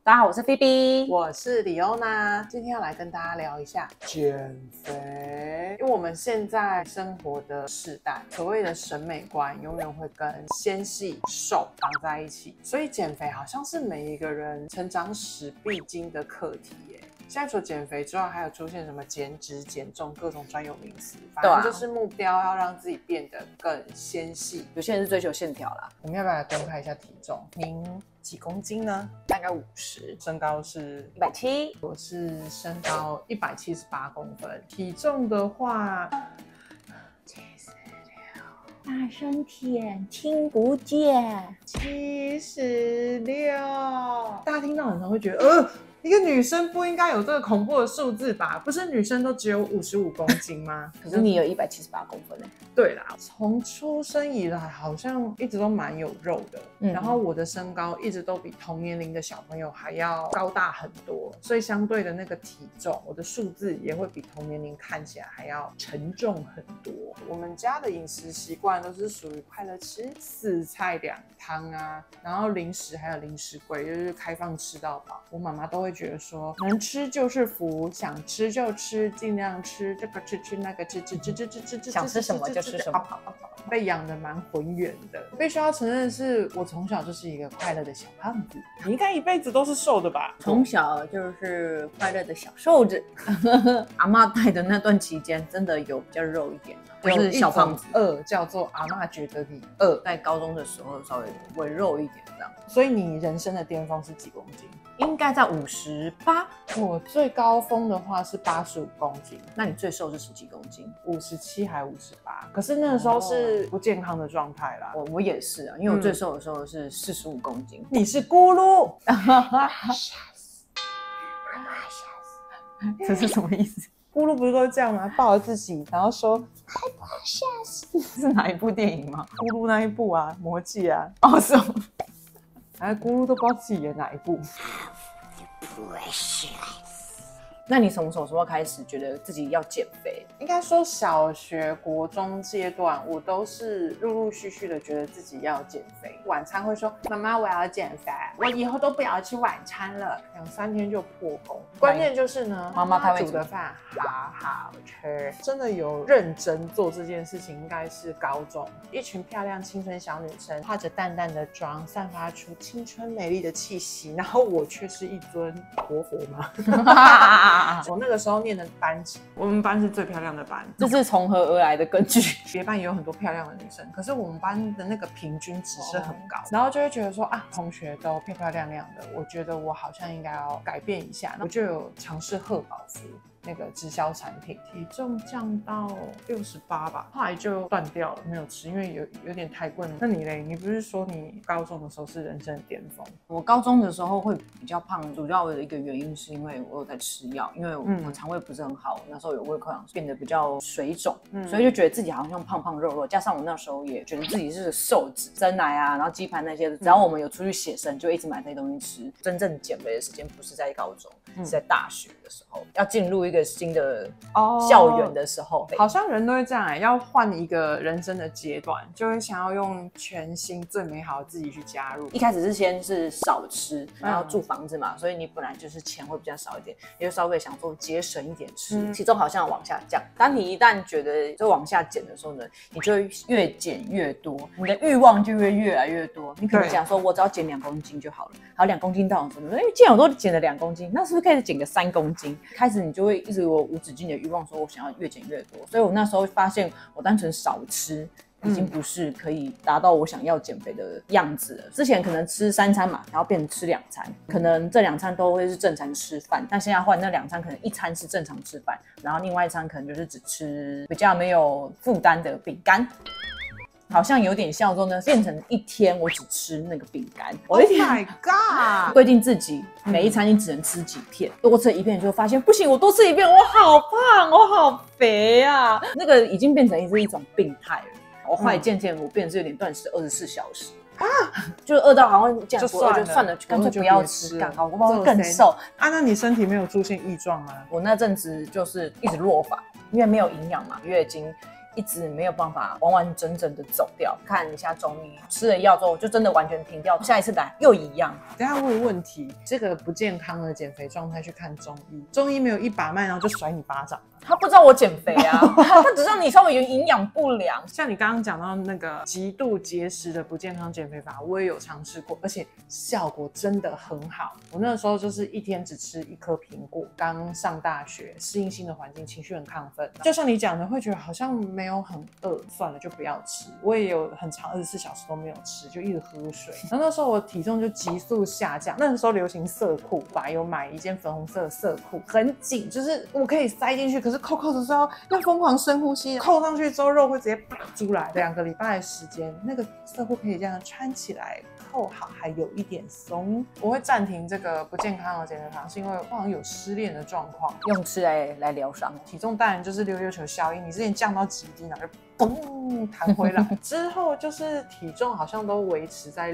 大家好，我是菲菲， 我是李欧娜，今天要来跟大家聊一下减肥。因为我们现在生活的世代，所谓的审美观永远会跟纤细瘦绑在一起，所以减肥好像是每一个人成长史必经的课题耶。现在除了减肥之外，还有出现什么减脂、减重各种专有名词，反正就是目标要让自己变得更纤细。 有些人是追求线条啦。 我们要不要来公开一下体重？您几公斤呢？ 大概50， 身高是 170， 我是身高178公分，体重的话 76，大声舔，听不见 76。大家听到很常会觉得，一个女生不应该有这个恐怖的数字吧？不是女生都只有55公斤吗？ 可是你有178公分。 对啦，从出生以来好像一直都蛮有肉的，然后我的身高一直都比同年龄的小朋友还要高大很多，所以相对的那个体重，我的数字也会比同年龄看起来还要沉重很多。我们家的饮食习惯都是属于快乐吃，4菜2汤啊，然后零食还有零食柜，就是开放吃到饱。我妈妈都会觉得说，能吃就是福，想吃就吃，尽量吃，这个吃那个吃， 想吃什么就吃什么。 被养得蛮浑圆的。必须要承认的是，我从小就是一个快乐的小胖子。你应该一辈子都是瘦的吧？ 从小就是快乐的小瘦子。阿嬷带的那段期间，真的有比较肉一点，就是小胖子。 叫做阿嬷觉得你饿。 在高中的时候稍微微肉一点这样。 所以你人生的巅峰是几公斤？ 应该在58。 我最高峰的话是85公斤。 那你最瘦是10几公斤 ？57还58。可是那个时候是不健康的状态啦。 我也是啊，因为我最瘦的时候是45公斤。 你是咕噜？ 这是什么意思？ 咕噜不是都这样吗？抱着自己，然后说 precious， 是哪一部电影吗？ 咕噜那一部啊，魔戒啊。 哦，是吗？ 哎，咕噜都不知道自己演哪一部。 那你从什么时候开始觉得自己要减肥？ 应该说小学、国中阶段，我都是陆陆续续的觉得自己要减肥。晚餐会说妈妈我要减肥，我以后都不要吃晚餐了，2、3天就破功。关键就是呢，妈妈煮的饭好好吃。真的有认真做这件事情，应该是高中，一群漂亮青春小女生，化着淡淡的妆，散发出青春美丽的气息，然后我却是一尊活佛吗？我那个时候念的班级，我们班是最漂亮的班。 这是从何而来的根据？ 别班也有很多漂亮的女生，可是我们班的那个平均值是很高，然后就会觉得说啊，同学都漂漂亮亮的，我觉得我好像应该要改变一下，我就有尝试贺宝福那个直销产品，体重降到68吧，后来就断掉了，没有吃，因为有点太贵了。那你嘞？你不是说你高中的时候是人生的巅峰？ 我高中的时候会比较胖，主要的一个原因是因为我有在吃药，因为我肠胃不是很好，那时候有胃溃疡，变得比较水肿，所以就觉得自己好像胖胖肉肉，加上我那时候也觉得自己是瘦子，蒸奶啊，然后鸡排那些，只要我们有出去写生，就一直买这些东西吃。真正减肥的时间不是在高中，是在大学的时候，要进入一个新的校园的时候， 好像人都会这样要换一个人生的阶段，就会想要用全新最美好的自己去加入。 一开始是先是少吃，然后住房子嘛，所以你本来就是钱会比较少一点，也就稍微想说节省一点吃，体重好像往下降。当你一旦觉得就往下减的时候呢，你就会越减越多，你的欲望就会越来越多。你可能想说我只要减2公斤就好了，好2公斤到什么？既然我都减了2公斤，那是不是可以减个3公斤？开始你就会一直有无止境的欲望，说我想要越减越多。所以我那时候发现，我单纯少吃已经不是可以达到我想要减肥的样子了。之前可能吃3餐嘛，然后变成吃2餐，可能这2餐都会是正常吃饭，但现在换那2餐可能1餐是正常吃饭，然后另外1餐可能就是只吃比较没有负担的饼干。好像有点像说呢，变成1天我只吃那个饼干。 Oh my god！ 规定自己每一餐你只能吃几片，多吃1片就发现不行，我多吃1片，我好胖，我好肥啊！那个已经变成一种病态了。我后来渐渐我变成是有点断食24小时。就饿到好像这样，就算了，干脆不要吃，干好，我会更瘦啊。那你身体没有出现异状吗？ 我那阵子就是一直落发，因为没有营养嘛，月经一直没有办法完完整整的走掉。看一下中医，吃了药之后就真的完全停掉，下一次来又一样。 等一下问问题，这个不健康的减肥状态去看中医，中医没有一把脉然后就甩你巴掌。 他不知道我减肥啊，他只知道你稍微有营养不良。 像你刚刚讲到那个极度节食的不健康减肥法，我也有尝试过，而且效果真的很好。我那时候就是一天只吃1颗苹果，刚上大学，适应新的环境，情绪很亢奋。就像你讲的，会觉得好像没有很饿，算了就不要吃。我也有很长24小时都没有吃，就一直喝水。然后那时候我体重就急速下降。那时候流行色裤，我还有买一件粉红色的色裤，很紧，就是我可以塞进去，可是扣扣的时候要疯狂深呼吸，扣上去之后肉会直接拔出来。2个礼拜的时间，那个色裤可以这样穿起来，扣好还有一点松。我会暂停这个不健康的减肥法，是因为我好像有失恋的状况， 用吃来疗伤。 体重当然就是溜溜球效应，你之前降到极低，然后就嘣弹回来，之后就是体重好像都维持在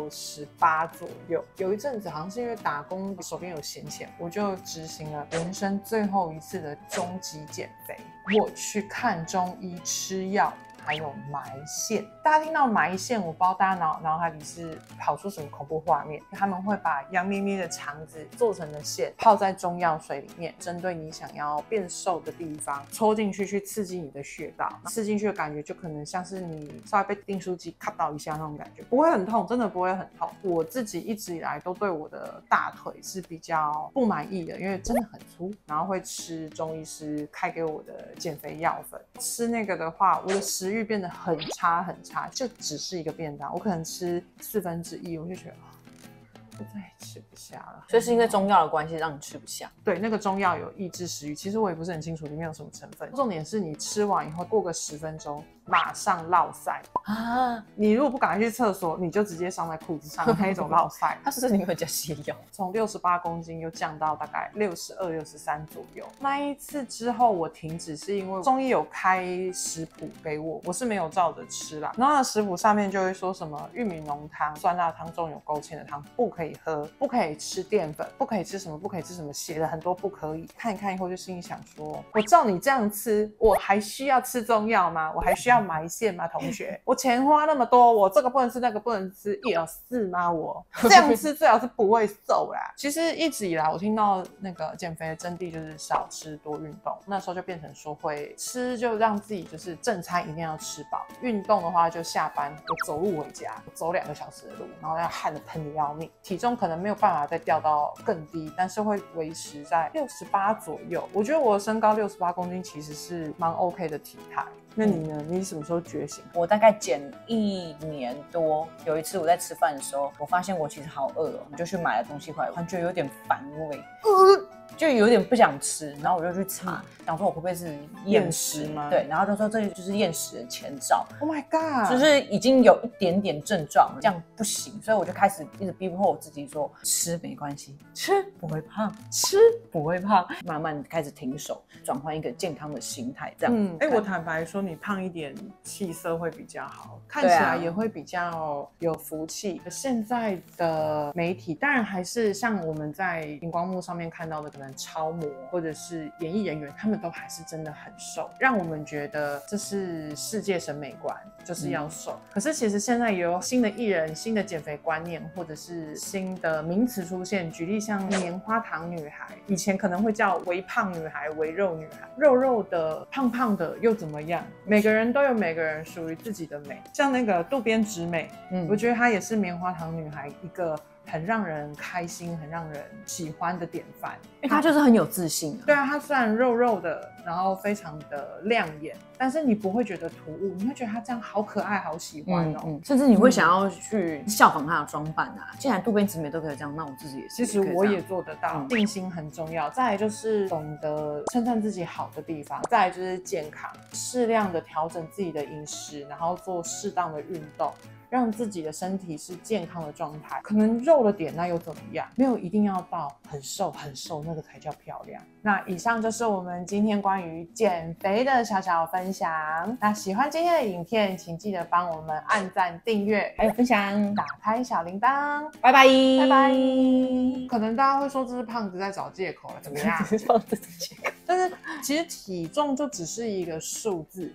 68左右。有一阵子好像是因为打工手边有闲钱，我就执行了人生最后一次的终极减肥。我去看中医吃药，还有埋线。大家听到埋线，我不知道大家脑海里是跑出什么恐怖画面。他们会把羊咩咩的肠子做成的线泡在中药水里面，针对你想要变瘦的地方戳进去，去刺激你的穴道。刺进去的感觉就可能像是你稍微被订书机卡到一下那种感觉，不会很痛，真的不会很痛。我自己一直以来都对我的大腿是比较不满意的，因为真的很粗，然后会吃中医师开给我的减肥药粉。吃那个的话，我的食欲变得很差很差，就只是一个便当，我可能吃1/4，我就觉得我再也吃不下了。 所以是因为中药的关系让你吃不下？ 对，那个中药有抑制食欲，其实我也不是很清楚里面有什么成分。重点是你吃完以后过个10分钟，马上落腮啊！你如果不赶快去厕所，你就直接上在裤子上那一种落腮。 它是不是你会加泻药？ 从68公斤又降到大概62、63左右。那一次之后我停止，是因为中医有开食谱给我，我是没有照着吃啦。然后那食谱上面就会说什么玉米浓汤、酸辣汤中有勾芡的汤不可以喝，不可以吃淀粉，不可以吃什么，不可以吃什么，写了很多不可以。看一看以后就心里想说，我照你这样吃，我还需要吃中药吗？我还需要埋线吗？同学，我钱花那么多，我这个不能吃，那个不能吃，有事吗？我这样吃最好是不会瘦啦。其实一直以来我听到那个减肥的真谛就是少吃多运动，那时候就变成说会吃就让自己就是正餐一定要吃饱，运动的话就下班我走路回家，我走2个小时的路，然后要汗得喷得要命，体重可能没有办法再掉到更低，但是会维持在68左右。我觉得我的身高68公斤其实是蛮 OK 的体态。那你呢？你什么时候觉醒？ 我大概减1年多。有一次我在吃饭的时候，我发现我其实好饿哦，我就去买了东西回来，感觉有点反胃，就有点不想吃，然后我就去查，想说我会不会是厌食吗？ 对，然后就说这就是厌食的前兆。 Oh my god！ 就是已经有一点点症状，这样不行，所以我就开始一直逼迫我自己说，吃没关系，吃不会胖，吃不会胖，慢慢开始停手，转换一个健康的心态，这样。 我坦白说，你胖一点，气色会比较好，看起来也会比较有福气。现在的媒体当然还是像我们在荧光幕上面看到的，可能超模或者是演艺人员，他们都还是真的很瘦，让我们觉得这是世界审美观，就是要瘦。可是其实现在也有新的艺人、新的减肥观念，或者是新的名词出现。举例像棉花糖女孩，以前可能会叫微胖女孩、微肉女孩，肉肉的、胖胖的又怎么样？每个人都有每个人属于自己的美。像那个渡边直美，我觉得她也是棉花糖女孩一个很让人开心、很让人喜欢的典范， 因为她就是很有自信对啊，她虽然肉肉的，然后非常的亮眼，但是你不会觉得突兀，你会觉得她这样好可爱、好喜欢哦。 甚至你会想要去效仿她的装扮啊。既然渡边直美都可以这样，那我自己也是。 其实我也做得到，定心很重要。再来就是懂得称赞自己好的地方，再来就是健康，适量的调整自己的饮食，然后做适当的运动。让自己的身体是健康的状态，可能肉了点那又怎么样？没有一定要到很瘦很瘦那个才叫漂亮。那以上就是我们今天关于减肥的小小分享。那喜欢今天的影片，请记得帮我们按赞、订阅， 还有分享， 打开小铃铛。 拜拜， 拜拜。可能大家会说这是胖子在找借口了，怎么样？ 胖子的借口， 但是其实体重就只是一个数字。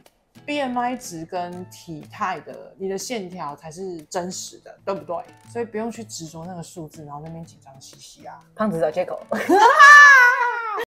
BMI 值跟体态的，你的线条才是真实的，对不对？所以不用去执着那个数字，然后那边紧张兮兮啊。 胖子找借口。